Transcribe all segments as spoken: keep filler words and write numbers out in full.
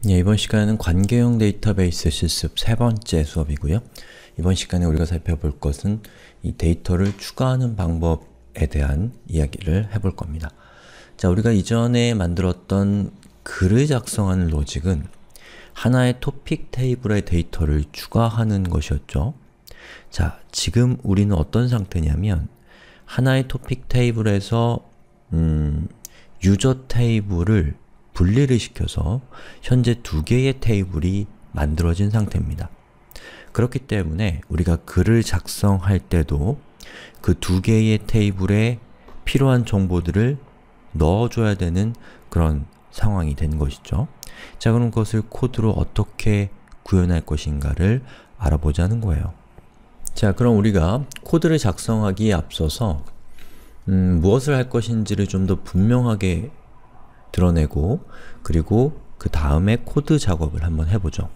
예, 이번 시간에는 관계형 데이터베이스 실습 세 번째 수업이고요. 이번 시간에 우리가 살펴볼 것은 이 데이터를 추가하는 방법에 대한 이야기를 해볼 겁니다. 자, 우리가 이전에 만들었던 글을 작성하는 로직은 하나의 토픽 테이블에 데이터를 추가하는 것이었죠. 자, 지금 우리는 어떤 상태냐면 하나의 토픽 테이블에서 음, 유저 테이블을 분리를 시켜서 현재 두 개의 테이블이 만들어진 상태입니다. 그렇기 때문에 우리가 글을 작성할 때도 그 두 개의 테이블에 필요한 정보들을 넣어줘야 되는 그런 상황이 된 것이죠. 자, 그럼 그것을 코드로 어떻게 구현할 것인가를 알아보자는 거예요. 자, 그럼 우리가 코드를 작성하기에 앞서서 음, 무엇을 할 것인지를 좀 더 분명하게 드러내고 그리고 그 다음에 코드 작업을 한번 해보죠.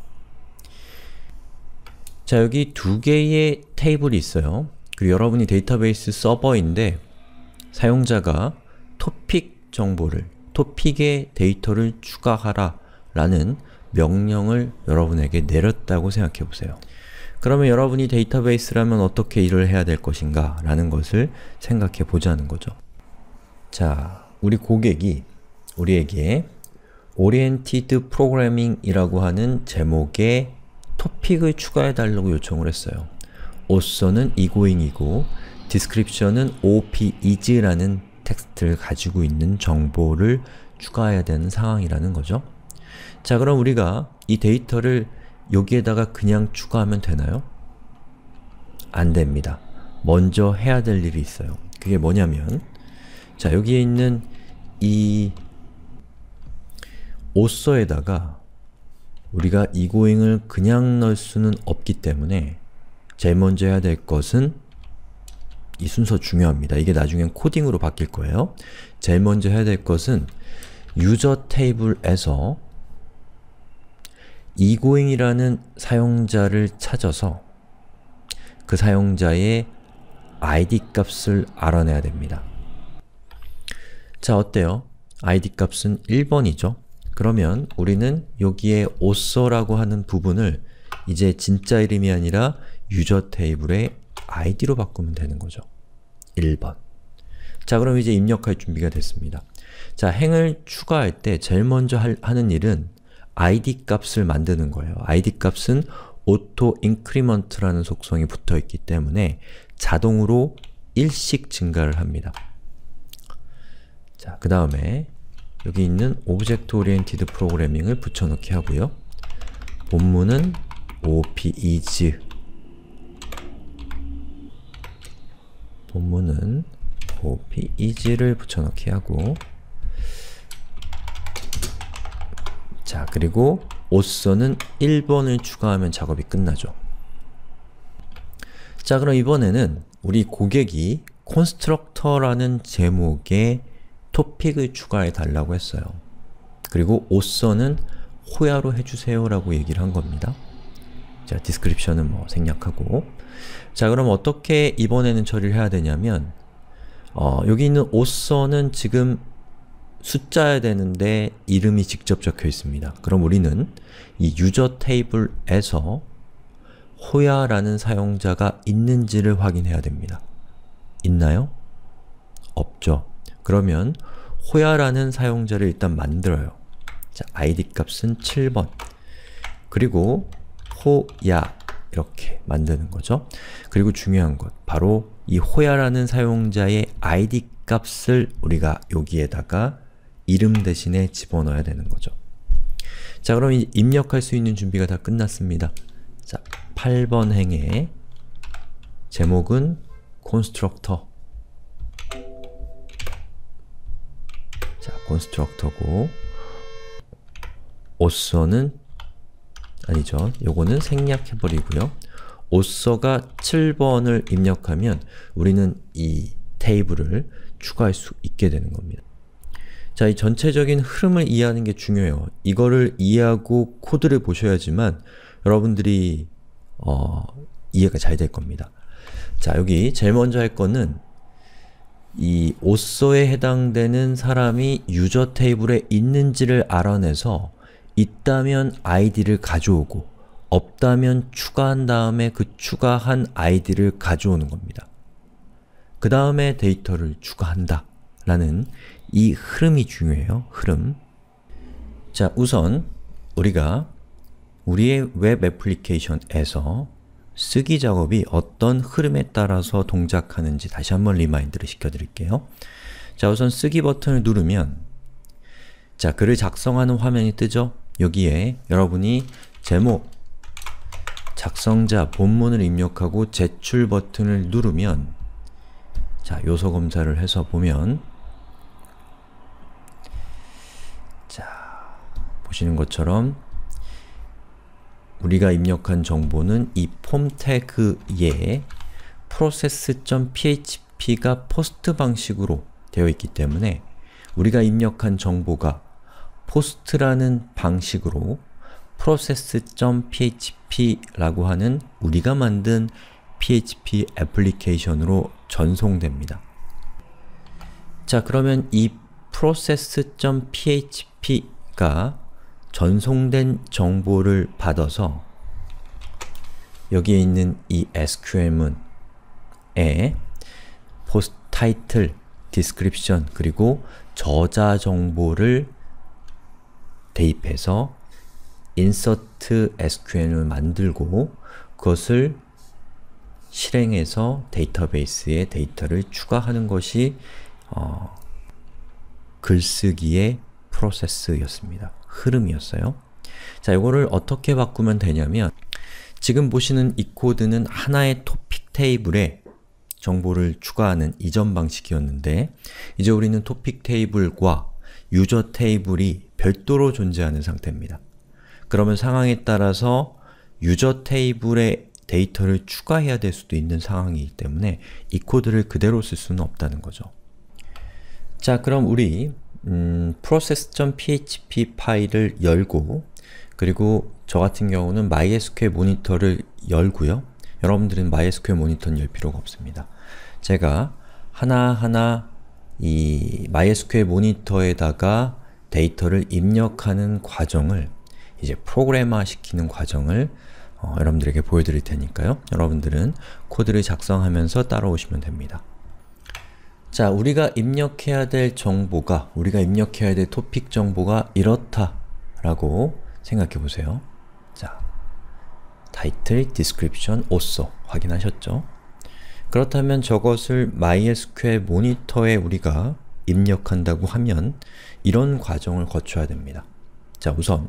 자, 여기 두 개의 테이블이 있어요. 그리고 여러분이 데이터베이스 서버인데 사용자가 토픽 정보를, 토픽의 데이터를 추가하라 라는 명령을 여러분에게 내렸다고 생각해 보세요. 그러면 여러분이 데이터베이스라면 어떻게 일을 해야 될 것인가 라는 것을 생각해 보자는 거죠. 자, 우리 고객이 우리에게 Oriented Programming 이라고 하는 제목의 토픽을 추가해 달라고 요청을 했어요. author는 egoing이고 description은 op is 텍스트를 가지고 있는 정보를 추가해야 되는 상황이라는 거죠. 자, 그럼 우리가 이 데이터를 여기에다가 그냥 추가하면 되나요? 안 됩니다. 먼저 해야 될 일이 있어요. 그게 뭐냐면 자, 여기에 있는 이 author에다가 우리가 egoing을 그냥 넣을 수는 없기 때문에 제일 먼저 해야 될 것은 이 순서 중요합니다. 이게 나중엔 코딩으로 바뀔 거예요. 제일 먼저 해야 될 것은 유저 테이블에서 egoing이라는 사용자를 찾아서 그 사용자의 아이디 값을 알아내야 됩니다. 자, 어때요? 아이디 값은 일 번이죠? 그러면 우리는 여기에 author라고 하는 부분을 이제 진짜 이름이 아니라 유저 테이블의 아이디로 바꾸면 되는 거죠. 일 번. 자, 그럼 이제 입력할 준비가 됐습니다. 자, 행을 추가할 때 제일 먼저 할, 하는 일은 아이디 값을 만드는 거예요. 아이디 값은 auto increment라는 속성이 붙어 있기 때문에 자동으로 일씩 증가를 합니다. 자, 그 다음에 여기 있는 Object Oriented Programming을 붙여넣기 하고요. 본문은 op is 본문은 op is를 붙여넣기 하고 자, 그리고 author는 일 번을 추가하면 작업이 끝나죠. 자, 그럼 이번에는 우리 고객이 constructor라는 제목의 토픽을 추가해 달라고 했어요. 그리고 author는 호야로 해주세요 라고 얘기를 한 겁니다. 자, description은 뭐 생략하고 자, 그럼 어떻게 이번에는 처리를 해야 되냐면 어, 여기 있는 author는 지금 숫자여야 되는데 이름이 직접 적혀 있습니다. 그럼 우리는 이 유저 테이블에서 호야라는 사용자가 있는지를 확인해야 됩니다. 있나요? 없죠. 그러면 호야라는 사용자를 일단 만들어요. 자, 아이디 값은 칠 번 그리고 호야 이렇게 만드는 거죠. 그리고 중요한 것, 바로 이 호야라는 사용자의 아이디 값을 우리가 여기에다가 이름 대신에 집어넣어야 되는 거죠. 자, 그럼 이제 입력할 수 있는 준비가 다 끝났습니다. 자, 팔 번 행의 제목은 constructor 자, constructor고 author는 아니죠. 요거는 생략해버리고요. author가 칠 번을 입력하면 우리는 이 테이블을 추가할 수 있게 되는 겁니다. 자, 이 전체적인 흐름을 이해하는 게 중요해요. 이거를 이해하고 코드를 보셔야지만 여러분들이 어, 이해가 잘 될 겁니다. 자, 여기 제일 먼저 할 거는 이 author에 해당되는 사람이 유저 테이블에 있는지를 알아내서 있다면 아이디를 가져오고 없다면 추가한 다음에 그 추가한 아이디를 가져오는 겁니다. 그 다음에 데이터를 추가한다 라는 이 흐름이 중요해요. 흐름. 자, 우선 우리가 우리의 웹 애플리케이션에서 쓰기 작업이 어떤 흐름에 따라서 동작하는지 다시 한번 리마인드를 시켜드릴게요. 자, 우선 쓰기 버튼을 누르면 자, 글을 작성하는 화면이 뜨죠? 여기에 여러분이 제목, 작성자, 본문을 입력하고 제출 버튼을 누르면 자, 요소 검사를 해서 보면 자, 보시는 것처럼 우리가 입력한 정보는 이 폼 태그에 process.php가 포스트 방식으로 되어 있기 때문에 우리가 입력한 정보가 post라는 방식으로 process.php라고 하는 우리가 만든 피에이치피 애플리케이션으로 전송됩니다. 자, 그러면 이 process.php가 전송된 정보를 받아서 여기에 있는 이 에스큐엘문에 post title, description, 그리고 저자 정보를 대입해서 insert 에스큐엘을 만들고 그것을 실행해서 데이터베이스에 데이터를 추가하는 것이 어, 글쓰기의 프로세스였습니다. 흐름이었어요. 자, 이거를 어떻게 바꾸면 되냐면 지금 보시는 이 코드는 하나의 토픽 테이블에 정보를 추가하는 이전 방식이었는데 이제 우리는 토픽 테이블과 유저 테이블이 별도로 존재하는 상태입니다. 그러면 상황에 따라서 유저 테이블에 데이터를 추가해야 될 수도 있는 상황이기 때문에 이 코드를 그대로 쓸 수는 없다는 거죠. 자, 그럼 우리 음, process.php 파일을 열고 그리고 저 같은 경우는 마이에스큐엘 모니터를 열고요. 여러분들은 마이에스큐엘 모니터는 열 필요가 없습니다. 제가 하나하나 이 마이에스큐엘 모니터에다가 데이터를 입력하는 과정을 이제 프로그래머 시키는 과정을 어, 여러분들에게 보여드릴 테니까요. 여러분들은 코드를 작성하면서 따라오시면 됩니다. 자, 우리가 입력해야 될 정보가, 우리가 입력해야 될 토픽 정보가 이렇다 라고 생각해 보세요. 자, title, description, author 확인하셨죠? 그렇다면 저것을 마이에스큐엘 모니터에 우리가 입력한다고 하면 이런 과정을 거쳐야 됩니다. 자, 우선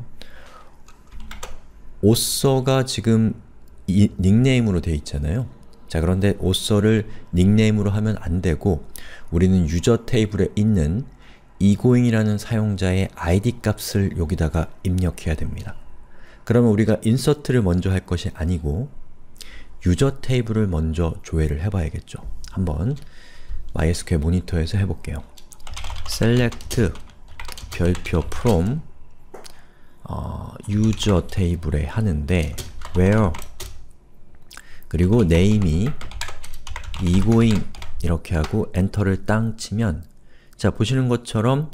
author가 지금 이 닉네임으로 되어 있잖아요. 자, 그런데 author를 닉네임으로 하면 안 되고 우리는 유저 테이블에 있는 이고잉이라는 사용자의 아이디 값을 여기다가 입력해야 됩니다. 그러면 우리가 insert를 먼저 할 것이 아니고 유저 테이블을 먼저 조회를 해봐야겠죠. 한번 마이에스큐엘 모니터에서 해볼게요. select 별표 from 어, 유저 테이블에 하는데 where 그리고 name이 이고잉 이렇게 하고 엔터를 땅 치면 자, 보시는 것처럼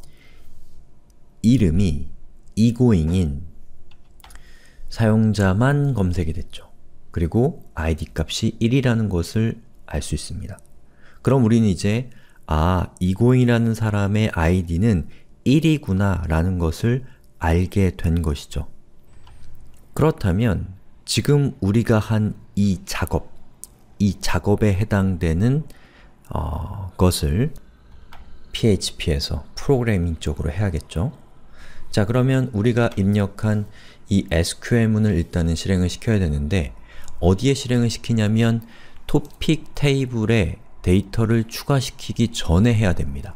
이름이 이고잉인 사용자만 검색이 됐죠. 그리고 아이디 값이 일이라는 것을 알 수 있습니다. 그럼 우리는 이제 아, 이고잉이라는 사람의 아이디는 일이구나 라는 것을 알게 된 것이죠. 그렇다면 지금 우리가 한 이 작업, 이 작업에 해당되는 어, 것을 피에이치피에서 프로그래밍 쪽으로 해야겠죠. 자, 그러면 우리가 입력한 이 에스큐엘문을 일단은 실행을 시켜야 되는데 어디에 실행을 시키냐면 토픽 테이블에 데이터를 추가시키기 전에 해야 됩니다.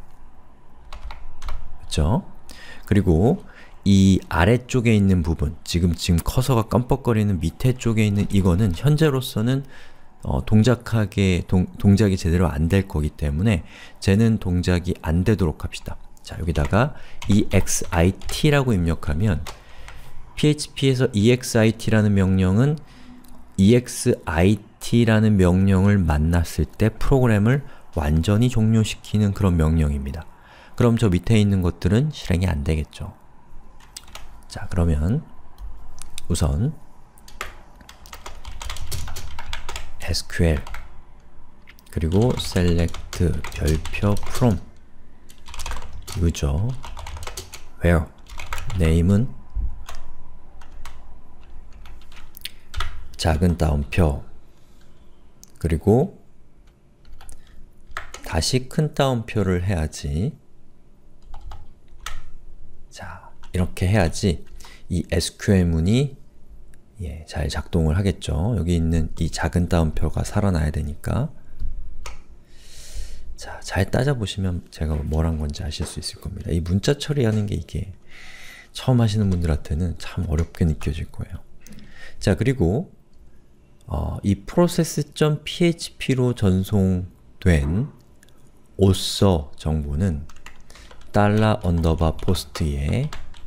그렇죠? 그리고 이 아래쪽에 있는 부분, 지금 지금 커서가 깜빡거리는 밑에 쪽에 있는 이거는 현재로서는 어, 동작하게, 동, 동작이 제대로 안 될 거기 때문에 쟤는 동작이 안 되도록 합시다. 자, 여기다가 exit라고 입력하면 피에이치피에서 exit라는 명령은 exit라는 명령을 만났을 때 프로그램을 완전히 종료시키는 그런 명령입니다. 그럼 저 밑에 있는 것들은 실행이 안 되겠죠. 자, 그러면 우선 에스큐엘 그리고 select 별표 from user where name은 작은 따옴표 그리고 다시 큰 따옴표를 해야지. 자, 이렇게 해야지 이 에스큐엘문이 예, 잘 작동을 하겠죠. 여기 있는 이 작은 따옴표가 살아나야 되니까. 자, 잘 따져보시면 제가 뭘 한 건지 아실 수 있을 겁니다. 이 문자 처리하는 게 이게 처음 하시는 분들한테는 참 어렵게 느껴질 거예요. 자, 그리고 어, 이 process.php로 전송된 author 정보는 달러 언더바 post에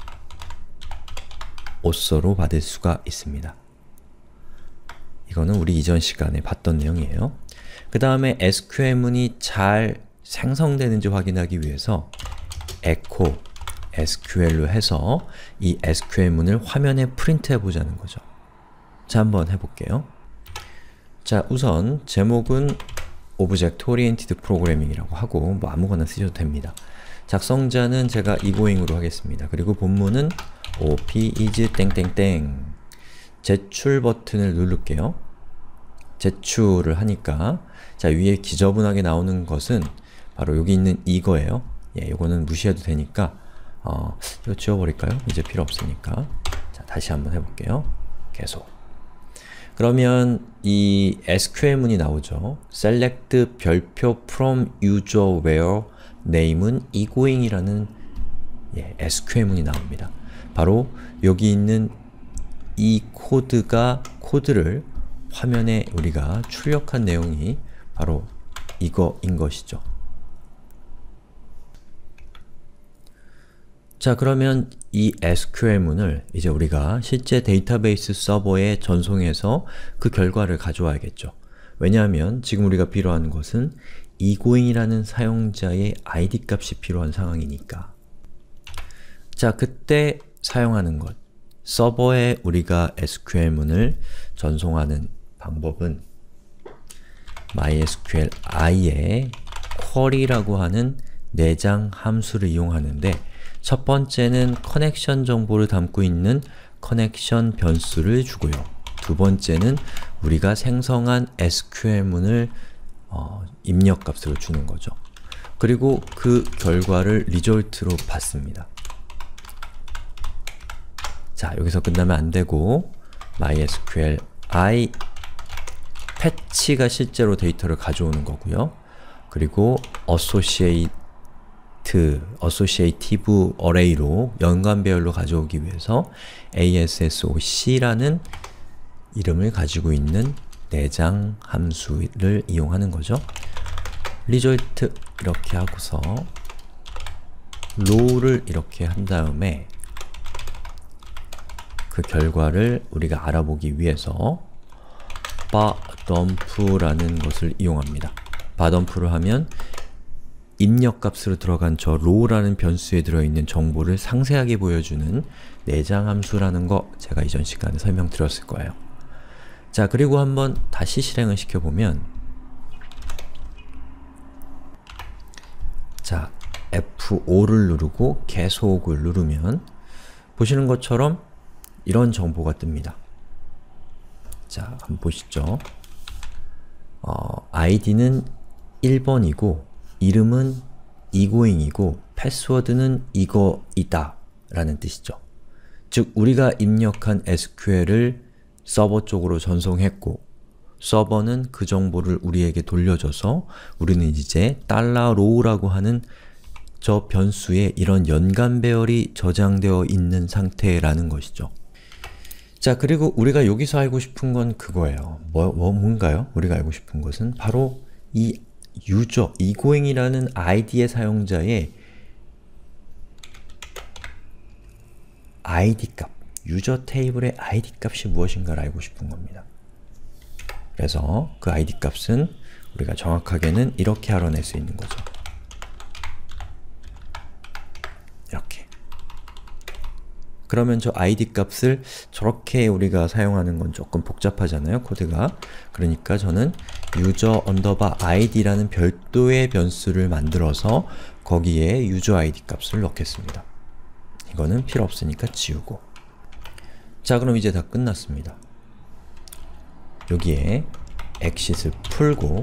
author로 받을 수가 있습니다. 이거는 우리 이전 시간에 봤던 내용이에요. 그 다음에 에스큐엘문이 잘 생성되는지 확인하기 위해서 echo 에스큐엘로 해서 이 에스큐엘문을 화면에 프린트해 보자는 거죠. 자, 한번 해볼게요. 자, 우선 제목은 Object Oriented Programming이라고 하고 뭐 아무거나 쓰셔도 됩니다. 작성자는 제가 egoing으로 하겠습니다. 그리고 본문은 op is 땡땡땡 제출 버튼을 누를게요. 제출을 하니까 자, 위에 지저분하게 나오는 것은 바로 여기 있는 이거예요. 예, 이거는 무시해도 되니까 어, 이거 지워버릴까요? 이제 필요 없으니까. 자, 다시 한번 해볼게요. 계속. 그러면 이 에스큐엘문이 나오죠. select 별표 from user where name은 egoing이라는 예, 에스큐엘문이 나옵니다. 바로 여기 있는 이 코드가 코드를 화면에 우리가 출력한 내용이 바로 이거인 것이죠. 자, 그러면 이 에스큐엘문을 이제 우리가 실제 데이터베이스 서버에 전송해서 그 결과를 가져와야겠죠. 왜냐하면 지금 우리가 필요한 것은 egoing이라는 사용자의 아이디 값이 필요한 상황이니까. 자, 그때 사용하는 것, 서버에 우리가 에스큐엘문을 전송하는 방법은 MySQLi의 query라고 하는 내장 함수를 이용하는데 첫 번째는 커넥션 정보를 담고 있는 커넥션 변수를 주고요. 두 번째는 우리가 생성한 에스큐엘문을 어, 입력값으로 주는 거죠. 그리고 그 결과를 result로 받습니다. 자, 여기서 끝나면 안 되고 MySQLi 패치가 실제로 데이터를 가져오는 거고요. 그리고 associate, associative array로 연관 배열로 가져오기 위해서 ASSOC라는 이름을 가지고 있는 내장 함수를 이용하는 거죠. result 이렇게 하고서 row를 이렇게 한 다음에 그 결과를 우리가 알아보기 위해서 바덤프라는 것을 이용합니다. 바덤프를 하면 입력값으로 들어간 저 row라는 변수에 들어있는 정보를 상세하게 보여주는 내장 함수라는 거 제가 이전 시간에 설명드렸을 거예요. 자, 그리고 한번 다시 실행을 시켜보면 자, 에프 오를 누르고 계속을 누르면 보시는 것처럼 이런 정보가 뜹니다. 자, 한번 보시죠. 어, 아이디는 일 번이고 이름은 egoing이고 패스워드는 이거이다 라는 뜻이죠. 즉, 우리가 입력한 에스큐엘을 서버 쪽으로 전송했고 서버는 그 정보를 우리에게 돌려줘서 우리는 이제 $row라고 하는 저 변수에 이런 연관 배열이 저장되어 있는 상태라는 것이죠. 자, 그리고 우리가 여기서 알고 싶은 건 그거예요. 뭐, 뭐 뭔가요? 우리가 알고 싶은 것은 바로 이 user, egoing이라는 아이디의 사용자의 아이디 값, 유저 테이블의 아이디 값이 무엇인가를 알고 싶은 겁니다. 그래서 그 아이디 값은 우리가 정확하게는 이렇게 알아낼 수 있는 거죠. 이렇게. 그러면 저 아이디 값을 저렇게 우리가 사용하는 건 조금 복잡하잖아요, 코드가. 그러니까 저는 user 언더바 id라는 별도의 변수를 만들어서 거기에 user id 값을 넣겠습니다. 이거는 필요 없으니까 지우고. 자, 그럼 이제 다 끝났습니다. 여기에 exit을 풀고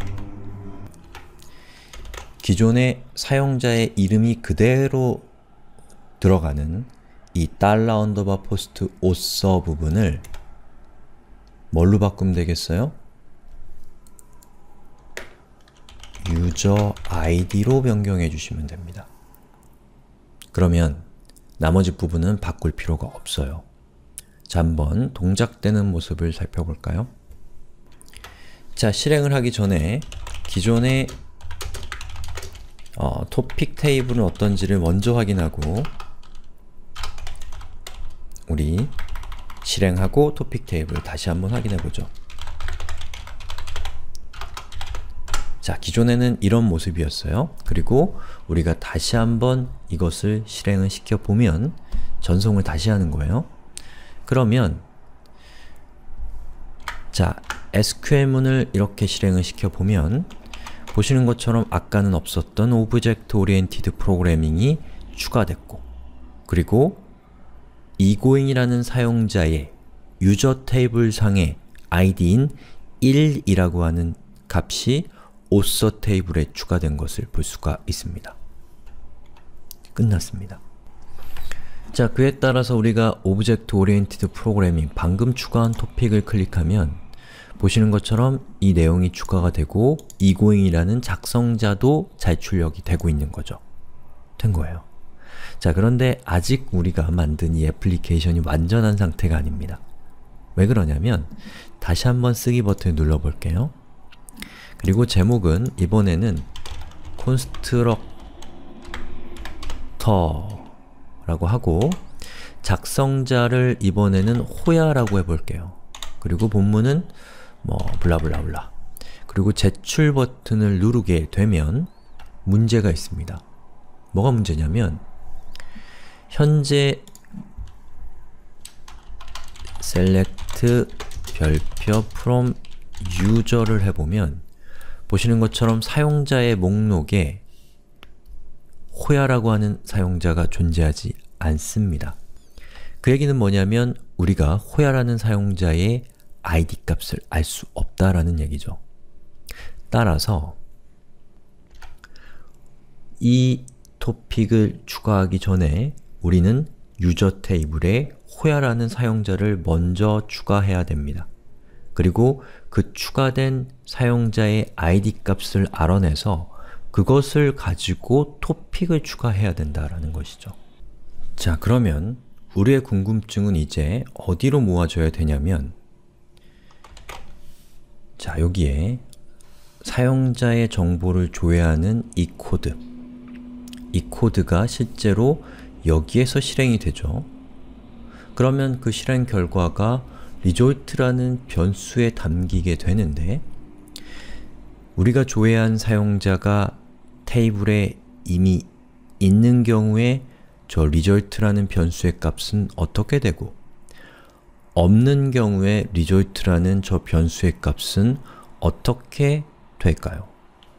기존의 사용자의 이름이 그대로 들어가는 이 달러 언더바 포스트 author 부분을 뭘로 바꾸면 되겠어요? user id로 변경해 주시면 됩니다. 그러면 나머지 부분은 바꿀 필요가 없어요. 자, 한번 동작되는 모습을 살펴볼까요? 자, 실행을 하기 전에 기존의 어, 토픽 테이블은 어떤지를 먼저 확인하고 우리 실행하고 토픽 테이블 다시 한번 확인해보죠. 자, 기존에는 이런 모습이었어요. 그리고 우리가 다시 한번 이것을 실행을 시켜보면 전송을 다시 하는 거예요. 그러면 자, 에스큐엘문을 이렇게 실행을 시켜보면 보시는 것처럼 아까는 없었던 오브젝트 오리엔티드 프로그래밍이 추가됐고 그리고 이고잉이라는 사용자의 유저 테이블 상의 아이디인 일이라고 하는 값이 author 테이블에 추가된 것을 볼 수가 있습니다. 끝났습니다. 자, 그에 따라서 우리가 오브젝트 오리엔티드 프로그래밍 방금 추가한 토픽을 클릭하면 보시는 것처럼 이 내용이 추가가 되고 이고잉이라는 작성자도 잘 출력이 되고 있는 거죠. 된 거예요. 자, 그런데 아직 우리가 만든 이 애플리케이션이 완전한 상태가 아닙니다. 왜 그러냐면 다시 한번 쓰기 버튼을 눌러볼게요. 그리고 제목은 이번에는 constructor 라고 하고 작성자를 이번에는 호야라고 해볼게요. 그리고 본문은 뭐 블라블라블라. 그리고 제출 버튼을 누르게 되면 문제가 있습니다. 뭐가 문제냐면 현재 select 별표 from user를 해보면 보시는 것처럼 사용자의 목록에 호야라고 하는 사용자가 존재하지 않습니다. 그 얘기는 뭐냐면 우리가 호야라는 사용자의 아이디 값을 알 수 없다라는 얘기죠. 따라서 이 토픽을 추가하기 전에 우리는 유저 테이블에 호야라는 사용자를 먼저 추가해야 됩니다. 그리고 그 추가된 사용자의 아이디 값을 알아내서 그것을 가지고 토픽을 추가해야 된다라는 것이죠. 자, 그러면 우리의 궁금증은 이제 어디로 모아져야 되냐면 자, 여기에 사용자의 정보를 조회하는 이 코드 이 코드가 실제로 여기에서 실행이 되죠. 그러면 그 실행 결과가 result라는 변수에 담기게 되는데 우리가 조회한 사용자가 테이블에 이미 있는 경우에 저 result라는 변수의 값은 어떻게 되고 없는 경우에 result라는 저 변수의 값은 어떻게 될까요?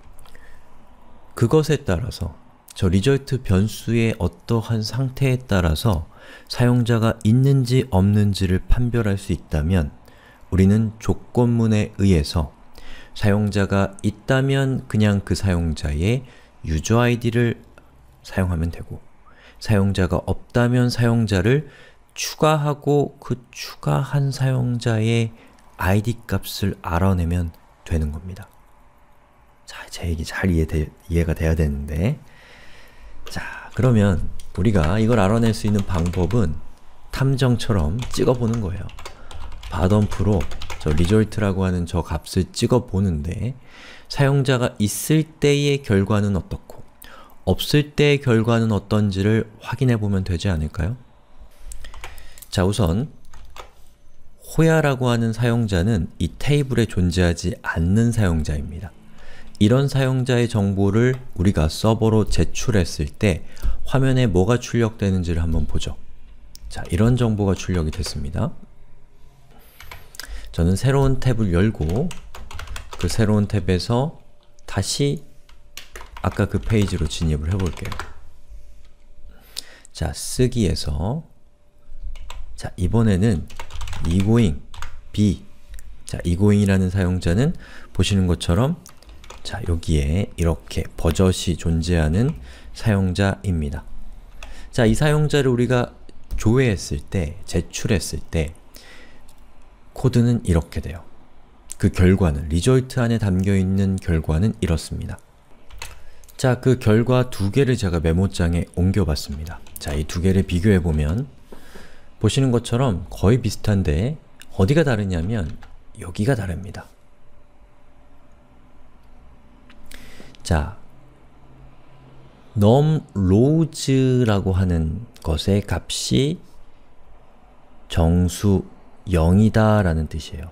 그것에 따라서 저 result 변수의 어떠한 상태에 따라서 사용자가 있는지 없는지를 판별할 수 있다면 우리는 조건문에 의해서 사용자가 있다면 그냥 그 사용자의 유저 아이디를 사용하면 되고 사용자가 없다면 사용자를 추가하고 그 추가한 사용자의 아이디 값을 알아내면 되는 겁니다. 자, 제 얘기 잘 이해돼, 이해가 돼야 되는데 자, 그러면 우리가 이걸 알아낼 수 있는 방법은 탐정처럼 찍어보는 거예요. 밭엄프로 저 result라고 하는 저 값을 찍어보는데 사용자가 있을 때의 결과는 어떻고 없을 때의 결과는 어떤지를 확인해보면 되지 않을까요? 자, 우선 호야라고 하는 사용자는 이 테이블에 존재하지 않는 사용자입니다. 이런 사용자의 정보를 우리가 서버로 제출했을 때 화면에 뭐가 출력되는지를 한번 보죠. 자, 이런 정보가 출력이 됐습니다. 저는 새로운 탭을 열고 그 새로운 탭에서 다시 아까 그 페이지로 진입을 해볼게요. 자, 쓰기에서 자, 이번에는 egoing b 자, egoing이라는 사용자는 보시는 것처럼 자, 여기에 이렇게 버젓이 존재하는 사용자입니다. 자, 이 사용자를 우리가 조회했을 때, 제출했을 때 코드는 이렇게 돼요. 그 결과는, result 안에 담겨있는 결과는 이렇습니다. 자, 그 결과 두 개를 제가 메모장에 옮겨봤습니다. 자, 이 두 개를 비교해보면 보시는 것처럼 거의 비슷한데 어디가 다르냐면 여기가 다릅니다. 자, numRows라고 하는 것의 값이 정수 영이다 라는 뜻이에요.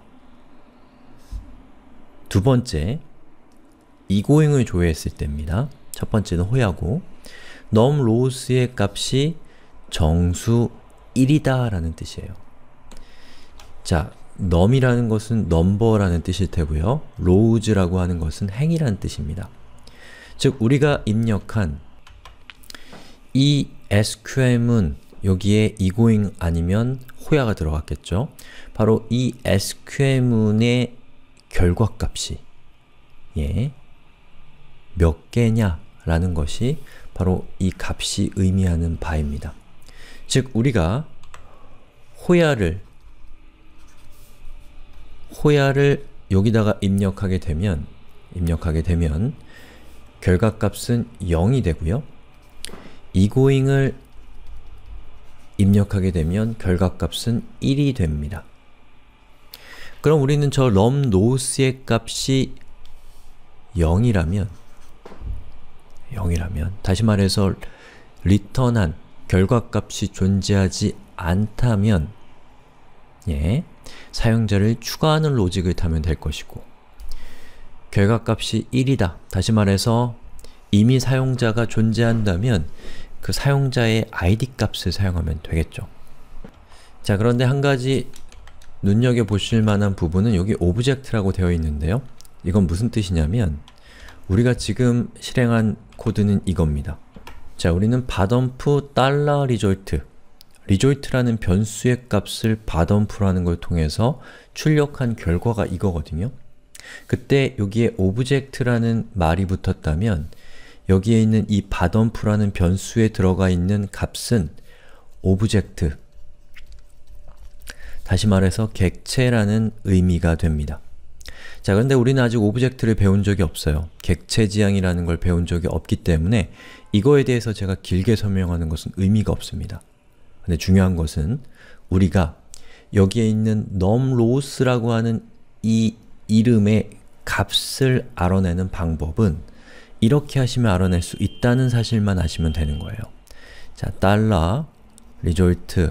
두 번째, egoing을 조회했을 때입니다. 첫 번째는 호야고 numRows의 값이 정수 일이다 라는 뜻이에요. 자, num이라는 것은 number라는 뜻일 테고요. rows라고 하는 것은 행이라는 뜻입니다. 즉, 우리가 입력한 이 에스큐엠은 여기에 egoing 아니면 호야가 들어갔겠죠? 바로 이 에스큐엠의 결과값이 예, 몇 개냐 라는 것이 바로 이 값이 의미하는 바입니다. 즉, 우리가 호야를 호야를 여기다가 입력하게 되면 입력하게 되면 결과값은 영이 되고요. egoing을 입력하게 되면 결과값은 일이 됩니다. 그럼 우리는 저 numRows의 값이 영이라면 영이라면 다시 말해서 리턴한 결과값이 존재하지 않다면 예, 사용자를 추가하는 로직을 타면 될 것이고 결과값이 일이다. 다시 말해서 이미 사용자가 존재한다면 그 사용자의 아이디 값을 사용하면 되겠죠. 자, 그런데 한 가지 눈여겨보실 만한 부분은 여기 오브젝트라고 되어 있는데요. 이건 무슨 뜻이냐면 우리가 지금 실행한 코드는 이겁니다. 자, 우리는 바덤프 달러 result result라는 변수의 값을 바덤프라는 걸 통해서 출력한 결과가 이거거든요. 그때 여기에 오브젝트라는 말이 붙었다면 여기에 있는 이 바덤프라는 변수에 들어가 있는 값은 오브젝트, 다시 말해서 객체라는 의미가 됩니다. 자, 그런데 우리는 아직 오브젝트를 배운 적이 없어요. 객체 지향이라는 걸 배운 적이 없기 때문에 이거에 대해서 제가 길게 설명하는 것은 의미가 없습니다. 근데 중요한 것은 우리가 여기에 있는 numRows라고 하는 이 이름의 값을 알아내는 방법은 이렇게 하시면 알아낼 수 있다는 사실만 아시면 되는 거예요. 자, 달러 result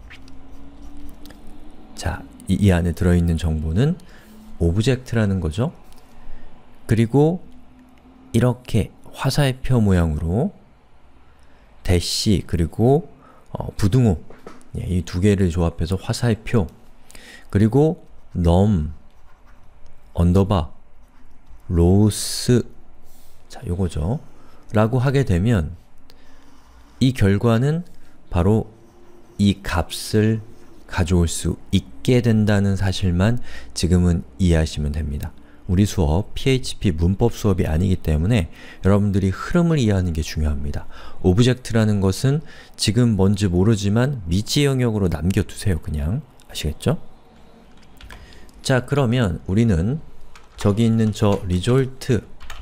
자, 이, 이 안에 들어있는 정보는 오브젝트라는 거죠. 그리고 이렇게 화살표 모양으로 대시 그리고 어, 부등호 예, 이 두 개를 조합해서 화살표 그리고 num 언더바 rows 자, 요거죠. 라고 하게 되면 이 결과는 바로 이 값을 가져올 수 있게 된다는 사실만 지금은 이해하시면 됩니다. 우리 수업 피에이치피 문법 수업이 아니기 때문에 여러분들이 흐름을 이해하는 게 중요합니다. 오브젝트라는 것은 지금 뭔지 모르지만 미지 영역으로 남겨두세요. 그냥. 아시겠죠? 자, 그러면 우리는 저기 있는 저 result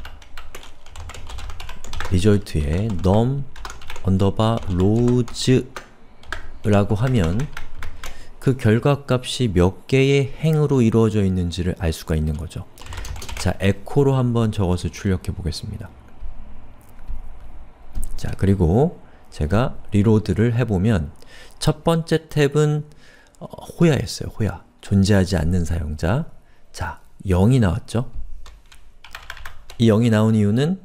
result에 num 언더바 rows 라고 하면 그 결과값이 몇 개의 행으로 이루어져 있는지를 알 수가 있는 거죠. 자, echo로 한번 저것을 출력해 보겠습니다. 자, 그리고 제가 리로드를 해보면 첫 번째 탭은 어, 호야였어요. 호야. 존재하지 않는 사용자. 자, 영이 나왔죠? 이 영이 나온 이유는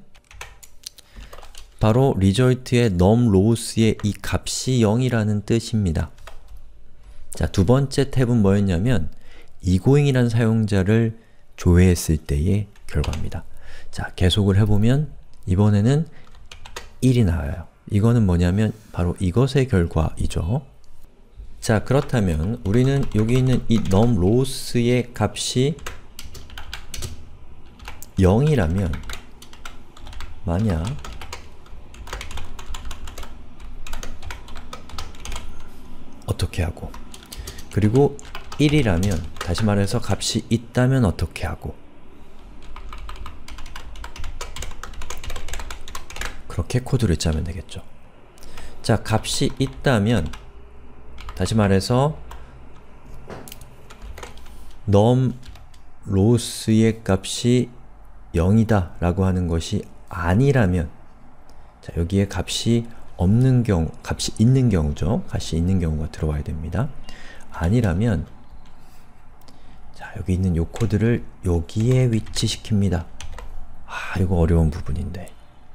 바로 result의 numRows의 이 값이 영이라는 뜻입니다. 자, 두 번째 탭은 뭐였냐면 이고잉이라는 사용자를 조회했을 때의 결과입니다. 자, 계속을 해보면 이번에는 일이 나와요. 이거는 뭐냐면 바로 이것의 결과이죠. 자, 그렇다면 우리는 여기 있는 이 numRows의 값이 영이라면 만약 어떻게 하고, 그리고 일이라면 다시 말해서 값이 있다면 어떻게 하고, 그렇게 코드를 짜면 되겠죠. 자, 값이 있다면 다시 말해서 numRows의 값이 영이다 라고 하는 것이 아니라면, 자, 여기에 값이 없는 경우, 값이 있는 경우죠. 값이 있는 경우가 들어와야 됩니다. 아니라면 자, 여기 있는 요 코드를 여기에 위치시킵니다. 아, 이거 어려운 부분인데.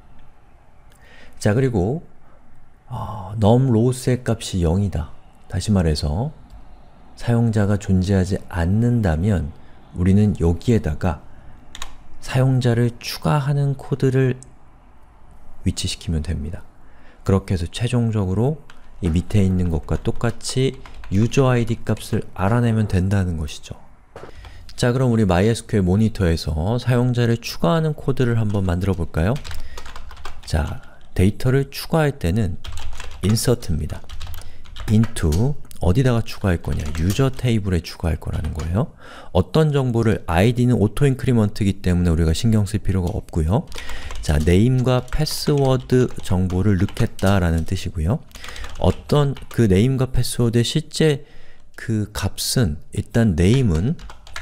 자, 그리고 어, numRows의 값이 영이다. 다시 말해서 사용자가 존재하지 않는다면 우리는 여기에다가 사용자를 추가하는 코드를 위치시키면 됩니다. 그렇게 해서 최종적으로 이 밑에 있는 것과 똑같이 유저 아이디 값을 알아내면 된다는 것이죠. 자, 그럼 우리 마이에스큐엘 모니터에서 사용자를 추가하는 코드를 한번 만들어 볼까요? 자, 데이터를 추가할 때는 insert입니다. into 어디다가 추가할 거냐? 유저 테이블에 추가할 거라는 거예요. 어떤 정보를, 아이디는 오토 인크리먼트이기 때문에 우리가 신경 쓸 필요가 없고요. 자, 네임과 패스워드 정보를 넣겠다라는 뜻이고요. 어떤 그 네임과 패스워드의 실제 그 값은, 일단 네임은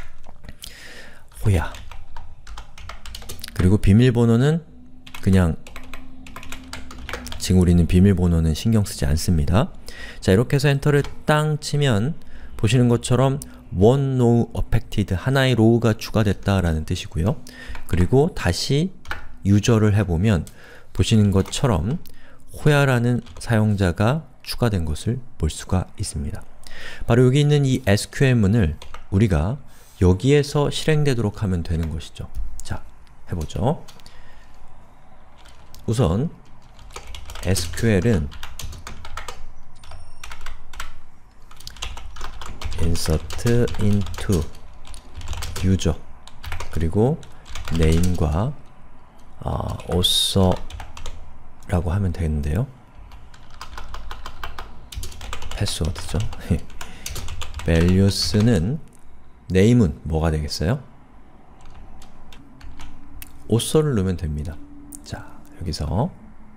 호야, 그리고 비밀번호는 그냥 지금 우리는 비밀번호는 신경 쓰지 않습니다. 자, 이렇게 해서 엔터를 땅 치면 보시는 것처럼 one row affected, 하나의 로우가 추가됐다라는 뜻이고요. 그리고 다시 유저를 해보면 보시는 것처럼 호야라는 사용자가 추가된 것을 볼 수가 있습니다. 바로 여기 있는 이 에스큐엘문을 우리가 여기에서 실행되도록 하면 되는 것이죠. 자, 해보죠. 우선 에스큐엘은 insert into user 그리고 name과 어, author라고 하면 되는데요. 패스워드죠. values는 name은 뭐가 되겠어요? author를 넣으면 됩니다. 자, 여기서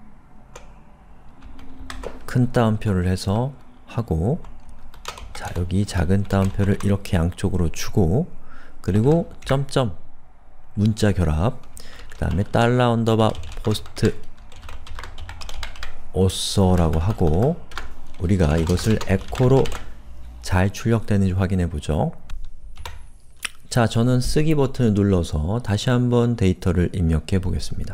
큰 따옴표를 해서 하고, 자, 여기 작은 따옴표를 이렇게 양쪽으로 주고, 그리고 점점 문자 결합, 그 다음에 달러 언더바 포스트 author라고 하고, 우리가 이것을 에코로 잘 출력되는지 확인해 보죠. 자, 저는 쓰기 버튼을 눌러서 다시 한번 데이터를 입력해 보겠습니다.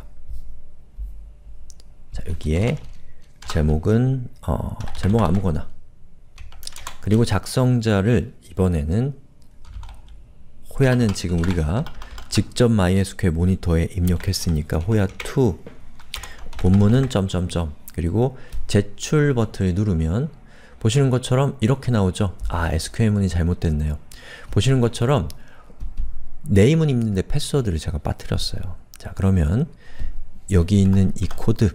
자, 여기에 제목은 어, 제목 아무거나, 그리고 작성자를 이번에는 호야는 지금 우리가 직접 마이에스큐엘 모니터에 입력했으니까 호야 투, 본문은 점점점, 그리고 제출 버튼을 누르면 보시는 것처럼 이렇게 나오죠. 아, 에스큐엘문이 잘못됐네요. 보시는 것처럼 네임은 있는데 패스워드를 제가 빠뜨렸어요. 자, 그러면 여기 있는 이 코드,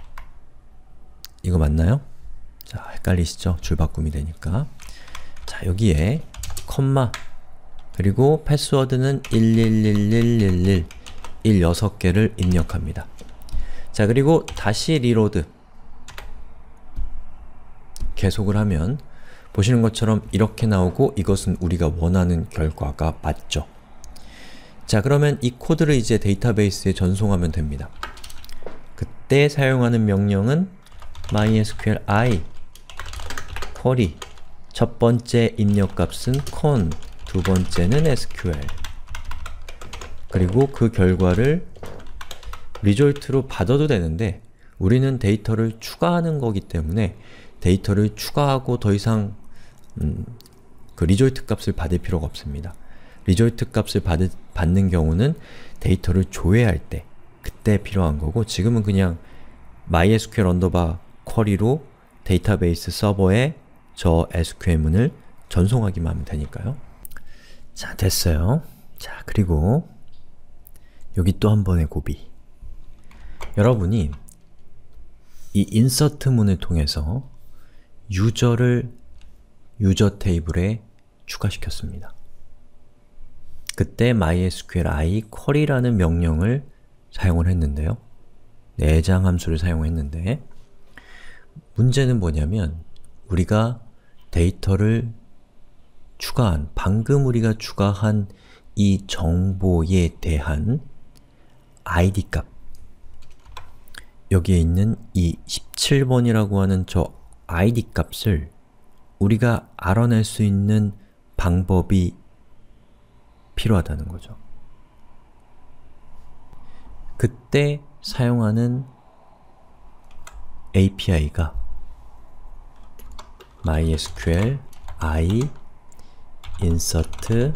이거 맞나요? 자, 헷갈리시죠? 줄바꿈이 되니까. 자, 여기에 컴마, 그리고 패스워드는 일일일일일일, 일 여섯 개를 입력합니다. 자, 그리고 다시 리로드 계속을 하면 보시는 것처럼 이렇게 나오고, 이것은 우리가 원하는 결과가 맞죠. 자, 그러면 이 코드를 이제 데이터베이스에 전송하면 됩니다. 그때 사용하는 명령은 마이에스큐엘 i 쿼리, 첫 번째 입력값은 con, 두 번째는 에스큐엘, 그리고 그 결과를 리졸트로 받아도 되는데 우리는 데이터를 추가하는 거기 때문에 데이터를 추가하고 더 이상 음, 그 리조이트 값을 받을 필요가 없습니다. 리조이트 값을 받을, 받는 경우는 데이터를 조회할 때, 그때 필요한 거고, 지금은 그냥 MySQL 언더바 쿼리로 데이터베이스 서버에 저 에스큐엘문을 전송하기만 하면 되니까요. 자, 됐어요. 자, 그리고 여기 또 한 번의 고비. 여러분이 이 인서트 문을 통해서 유저를 유저 테이블에 추가시켰습니다. 그때 MySQLi query라는 명령을 사용을 했는데요. 내장 함수를 사용했는데 문제는 뭐냐면 우리가 데이터를 추가한, 방금 우리가 추가한 이 정보에 대한 아이디 값, 여기에 있는 이 십칠 번이라고 하는 저 아이디 값을 우리가 알아낼 수 있는 방법이 필요하다는 거죠. 그때 사용하는 에이피아이가 MySQL i insert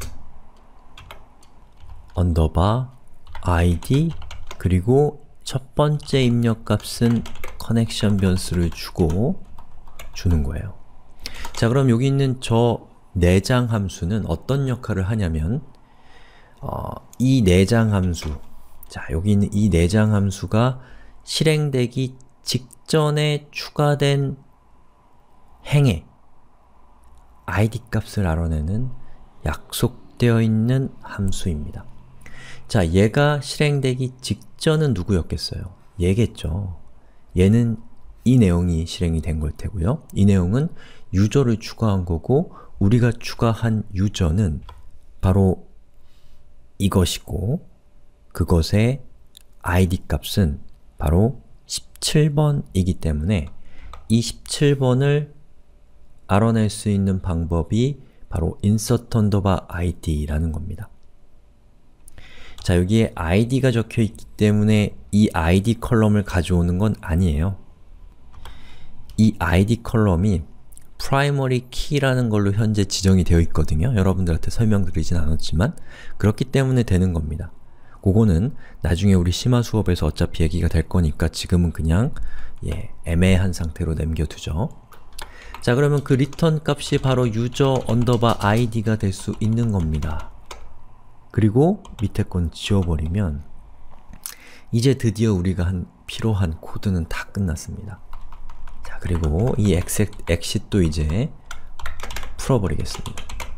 언더바 id 그리고 첫 번째 입력 값은 커넥션 변수를 주고 주는 거예요. 자, 그럼 여기 있는 저 내장 함수는 어떤 역할을 하냐면 어, 이 내장 함수, 자, 여기 있는 이 내장 함수가 실행되기 직전에 추가된 행의 아이디 값을 알아내는 약속되어 있는 함수입니다. 자, 얘가 실행되기 직전은 누구였겠어요? 얘겠죠. 얘는 이 내용이 실행이 된 걸 테고요. 이 내용은 유저를 추가한 거고 우리가 추가한 유저는 바로 이것이고 그것의 아이디 값은 바로 십칠 번이기 때문에 이 십칠 번을 알아낼 수 있는 방법이 바로 insert 언더바 id라는 겁니다. 자, 여기에 아이디가 적혀 있기 때문에 이 아이디 컬럼을 가져오는 건 아니에요. 이 아이디 컬럼이 primary key라는 걸로 현재 지정이 되어 있거든요. 여러분들한테 설명드리진 않았지만 그렇기 때문에 되는 겁니다. 그거는 나중에 우리 심화 수업에서 어차피 얘기가 될 거니까 지금은 그냥 예, 애매한 상태로 남겨두죠. 자, 그러면 그 return 값이 바로 user 언더바 id가 될 수 있는 겁니다. 그리고 밑에 건 지워버리면 이제 드디어 우리가 한 필요한 코드는 다 끝났습니다. 자, 그리고 이 exit, exit도 이제 풀어버리겠습니다.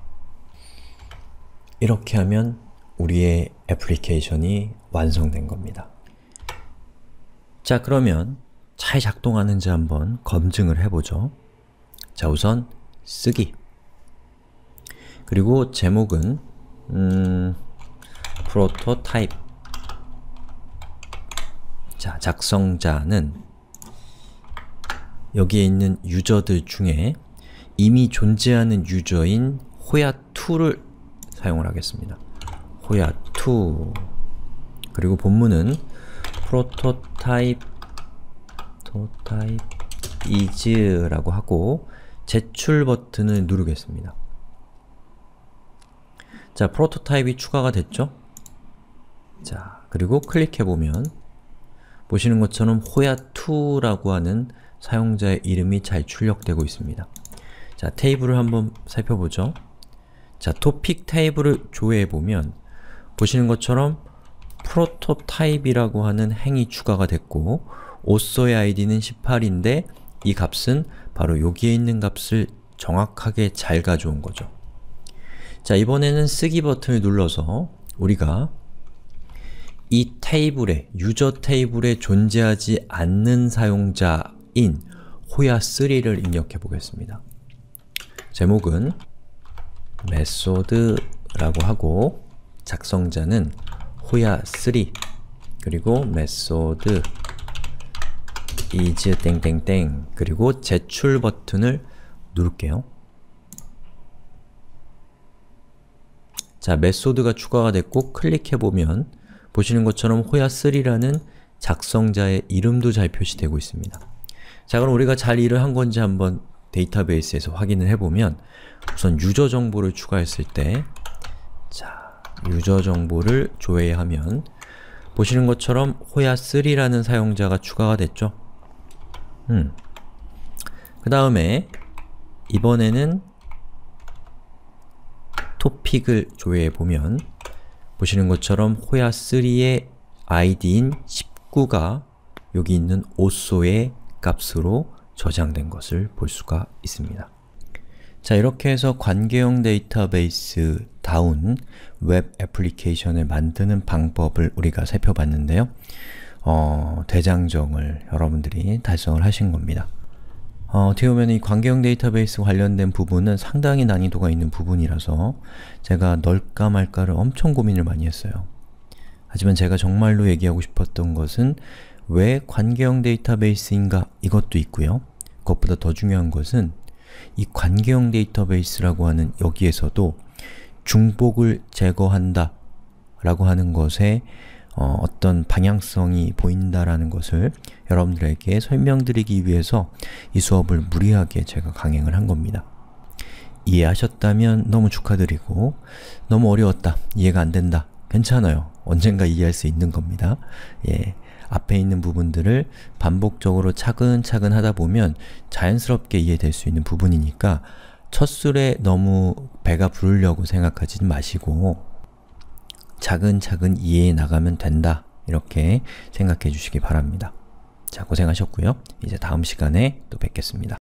이렇게 하면 우리의 애플리케이션이 완성된 겁니다. 자, 그러면 잘 작동하는지 한번 검증을 해보죠. 자, 우선 쓰기 그리고 제목은 음, prototype. 자, 작성자는 여기에 있는 유저들 중에 이미 존재하는 유저인 호야이를 사용을 하겠습니다. 호야이. 그리고 본문은 prototype prototype is라고 하고 제출 버튼을 누르겠습니다. 자, 프로토타입이 추가가 됐죠? 자, 그리고 클릭해보면 보시는 것처럼 호야이라고 하는 사용자의 이름이 잘 출력되고 있습니다. 자, 테이블을 한번 살펴보죠. 자, 토픽 테이블을 조회해보면 보시는 것처럼 프로토타입이라고 하는 행이 추가가 됐고 author의 아이디는 십팔인데 이 값은 바로 여기에 있는 값을 정확하게 잘 가져온 거죠. 자, 이번에는 쓰기 버튼을 눌러서 우리가 이 테이블에, 유저 테이블에 존재하지 않는 사용자인 호야이를 입력해 보겠습니다. 제목은 method라고 하고 작성자는 호야이 그리고 method is 땡땡땡 그리고 제출 버튼을 누를게요. 자, 메소드가 추가가 됐고 클릭해보면 보시는 것처럼 호야이라는 작성자의 이름도 잘 표시되고 있습니다. 자, 그럼 우리가 잘 일을 한 건지 한번 데이터베이스에서 확인을 해보면 우선 유저 정보를 추가했을 때 자, 유저 정보를 조회하면 보시는 것처럼 호야 쓰리라는 사용자가 추가가 됐죠? 음. 그 다음에 이번에는 토픽을 조회해보면 보시는 것처럼 호야 쓰리의 아이디인 십구가 여기 있는 오소의 값으로 저장된 것을 볼 수가 있습니다. 자, 이렇게 해서 관계형 데이터베이스 다운 웹 애플리케이션을 만드는 방법을 우리가 살펴봤는데요. 어, 대장정을 여러분들이 달성을 하신 겁니다. 어, 어떻게 보면 이 관계형 데이터베이스 관련된 부분은 상당히 난이도가 있는 부분이라서 제가 넣을까 말까를 엄청 고민을 많이 했어요. 하지만 제가 정말로 얘기하고 싶었던 것은 왜 관계형 데이터베이스인가 이것도 있고요. 그것보다 더 중요한 것은 이 관계형 데이터베이스라고 하는 여기에서도 중복을 제거한다 라고 하는 것에 어, 어떤 방향성이 보인다라는 것을 여러분들에게 설명드리기 위해서 이 수업을 무리하게 제가 강행을 한 겁니다. 이해하셨다면 너무 축하드리고 너무 어려웠다, 이해가 안 된다, 괜찮아요. 언젠가 이해할 수 있는 겁니다. 예, 앞에 있는 부분들을 반복적으로 차근차근 하다 보면 자연스럽게 이해될 수 있는 부분이니까 첫 술에 너무 배가 부르려고 생각하지 마시고 차근차근 이해해 나가면 된다, 이렇게 생각해 주시기 바랍니다. 자, 고생하셨고요. 이제 다음 시간에 또 뵙겠습니다.